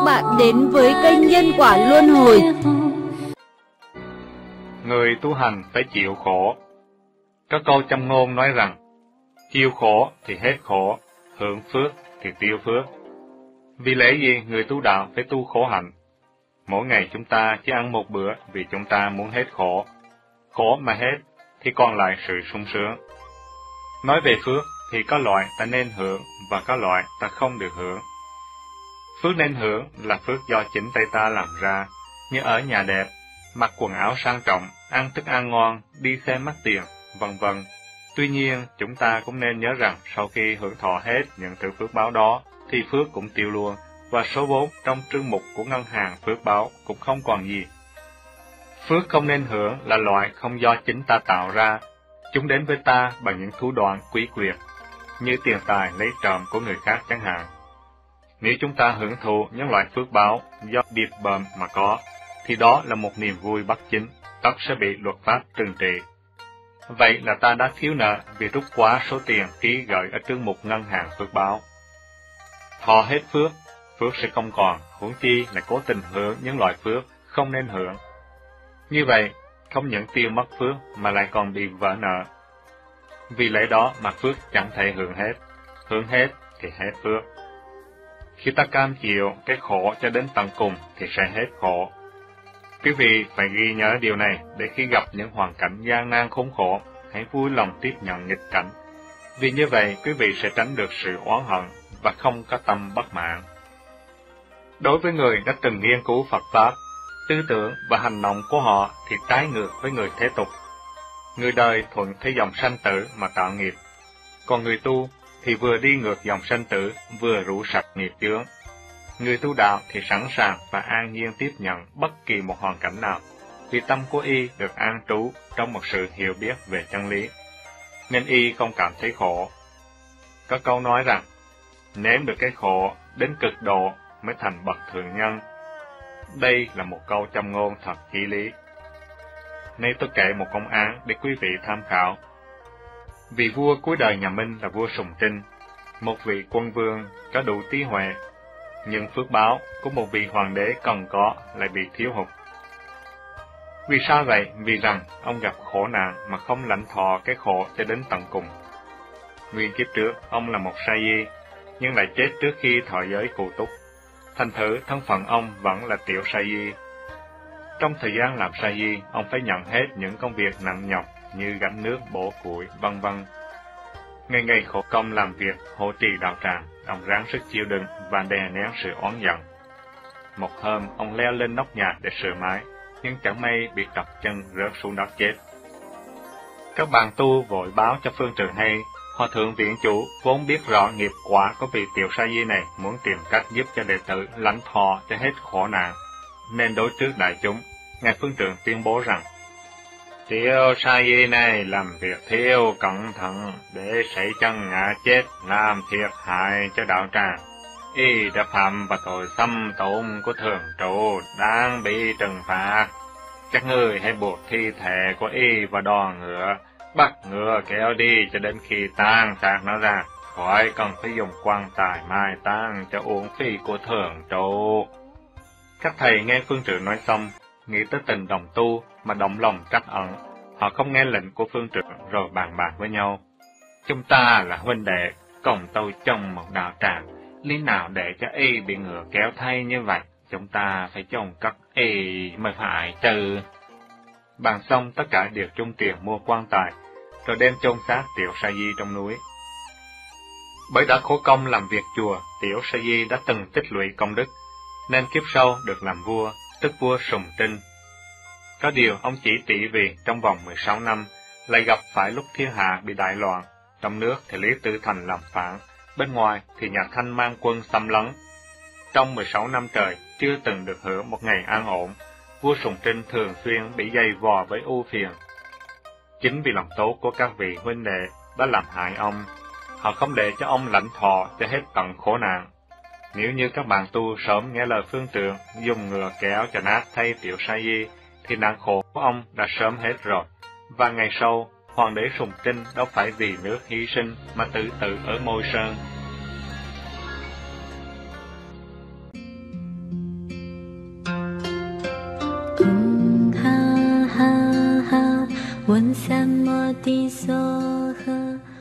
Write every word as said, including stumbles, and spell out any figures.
bạn đến với kênh Nhân Quả Luân Hồi. Người tu hành phải chịu khổ. Có câu châm ngôn nói rằng, chịu khổ thì hết khổ, hưởng phước thì tiêu phước. Vì lẽ gì người tu đạo phải tu khổ hạnh? Mỗi ngày chúng ta chỉ ăn một bữa vì chúng ta muốn hết khổ. Khổ mà hết thì còn lại sự sung sướng. Nói về phước thì có loại ta nên hưởng và có loại ta không được hưởng. Phước nên hưởng là phước do chính tay ta làm ra, như ở nhà đẹp, mặc quần áo sang trọng, ăn thức ăn ngon, đi xe mắc tiền, vân vân. Tuy nhiên, chúng ta cũng nên nhớ rằng sau khi hưởng thọ hết những thứ phước báo đó, thì phước cũng tiêu luôn, và số vốn trong trương mục của ngân hàng phước báo cũng không còn gì. Phước không nên hưởng là loại không do chính ta tạo ra, chúng đến với ta bằng những thủ đoạn quý quyệt, như tiền tài lấy trộm của người khác chẳng hạn. Nếu chúng ta hưởng thụ những loại phước báo do điệp bợm mà có, thì đó là một niềm vui bất chính, tất sẽ bị luật pháp trừng trị. Vậy là ta đã thiếu nợ vì rút quá số tiền ký gửi ở trương mục ngân hàng phước báo. Thọ hết phước, phước sẽ không còn, huống chi là cố tình hưởng những loại phước không nên hưởng. Như vậy, không những tiêu mất phước mà lại còn bị vỡ nợ. Vì lẽ đó mà phước chẳng thể hưởng hết, hưởng hết thì hết phước. Khi ta cam chịu cái khổ cho đến tận cùng thì sẽ hết khổ. Quý vị phải ghi nhớ điều này để khi gặp những hoàn cảnh gian nan khốn khổ, hãy vui lòng tiếp nhận nghịch cảnh. Vì như vậy, quý vị sẽ tránh được sự oán hận và không có tâm bất mãn. Đối với người đã từng nghiên cứu Phật Pháp, tư tưởng và hành động của họ thì trái ngược với người thế tục. Người đời thuận theo dòng sanh tử mà tạo nghiệp, còn người tu thì vừa đi ngược dòng sanh tử, vừa rũ sạch nghiệp chướng. Người tu đạo thì sẵn sàng và an nhiên tiếp nhận bất kỳ một hoàn cảnh nào, vì tâm của y được an trú trong một sự hiểu biết về chân lý, nên y không cảm thấy khổ. Có câu nói rằng, nếm được cái khổ đến cực độ mới thành bậc thượng nhân. Đây là một câu châm ngôn thật chí lý. Nay tôi kể một công án để quý vị tham khảo. Vị vua cuối đời nhà Minh là vua Sùng Trinh, một vị quân vương có đủ trí huệ, nhưng phước báo của một vị hoàng đế cần có lại bị thiếu hụt. Vì sao vậy? Vì rằng ông gặp khổ nạn mà không lãnh thọ cái khổ cho đến tận cùng. Nguyên kiếp trước, ông là một sa di, nhưng lại chết trước khi thọ giới cụ túc. Thành thử thân phận ông vẫn là tiểu sa di. Trong thời gian làm sa di, ông phải nhận hết những công việc nặng nhọc như gánh nước, bổ củi, vân vân. Ngày ngày khổ công làm việc, hộ trì đạo tràng, ông ráng sức chịu đựng và đè nén sự oán giận. Một hôm, ông leo lên nóc nhà để sửa mái, nhưng chẳng may bị trật chân rớt xuống đất chết. Các bạn tu vội báo cho phương trượng hay, Hòa thượng viện chủ vốn biết rõ nghiệp quả của vị tiểu sa di này muốn tìm cách giúp cho đệ tử lãnh thọ cho hết khổ nạn, nên đối trước đại chúng, ngài phương trượng tuyên bố rằng: tiểu sa di này làm việc thiếu cẩn thận để sẩy chân ngã chết, làm thiệt hại cho đạo tràng. Y đã phạm vào tội xâm tụng của thường trụ, đang bị trừng phạt. Các ngươi hãy buộc thi thể của y vào đò ngựa, bắt ngựa kéo đi cho đến khi tang xác nó ra, khỏi cần phải dùng quan tài mai táng cho uổng phí của thường trụ. Các thầy nghe phương trượng nói xong, nghĩ tới tình đồng tu mà động lòng trắc ẩn. Họ không nghe lệnh của phương trượng rồi bàn bạc với nhau. Chúng ta là huynh đệ, cùng tu trong một đạo tràng, lý nào để cho y bị ngựa kéo thay như vậy? Chúng ta phải chôn cất y mới phải chứ. Bàn xong tất cả đều chung tiền mua quan tài, rồi đem chôn xác tiểu sa di trong núi. Bởi đã khổ công làm việc chùa, tiểu sa di đã từng tích lũy công đức, nên kiếp sau được làm vua, tức vua Sùng Trinh. Có điều ông chỉ tỷ vì trong vòng mười sáu năm, lại gặp phải lúc thiên hạ bị đại loạn, trong nước thì Lý Tự Thành làm phản, bên ngoài thì nhà Thanh mang quân xâm lấn. Trong mười sáu năm trời, chưa từng được hưởng một ngày an ổn, vua Sùng Trinh thường xuyên bị dày vò với ưu phiền. Chính vì lòng tốt của các vị huynh đệ đã làm hại ông, họ không để cho ông lãnh thọ cho hết tận khổ nạn. Nếu như các bạn tu sớm nghe lời phương trượng, dùng ngựa kéo cho nát thay tiểu sa di, thì nạn khổ của ông đã sớm hết rồi, và ngày sau, hoàng đế Sùng Trinh đâu phải vì nước hy sinh mà tự tử ở Môi Sơn. 问三摩地所呵。